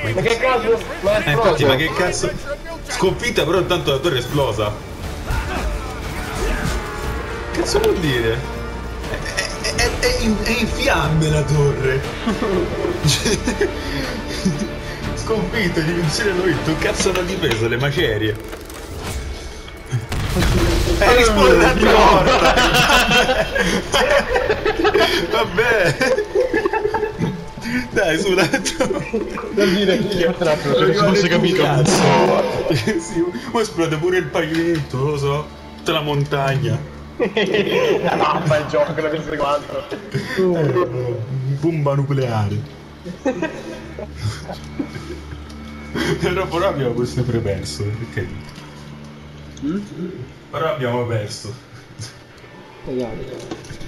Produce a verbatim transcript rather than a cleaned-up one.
Ma che cazzo? Ma è Eh, infatti, esploso. ma che cazzo? Sconfitta, però intanto la torre è esplosa. Che cazzo vuol dire? È, è, è, è in, è in fiamme la torre. Sconfitto, gli vincere hanno vinto. Un cazzo hanno difeso le macerie. E risponde un'altra volta. Vabbè. Dai, su, l'altro. Non dire io. Non si fosse capito. Cazzo. Sì, ma esplode pure il pavimento, lo so. Tutta la montagna. La mappa il gioco, la P S quattro. Bomba nucleare. Però, però abbiamo sempre perso, perché? Però abbiamo perso. Esatto.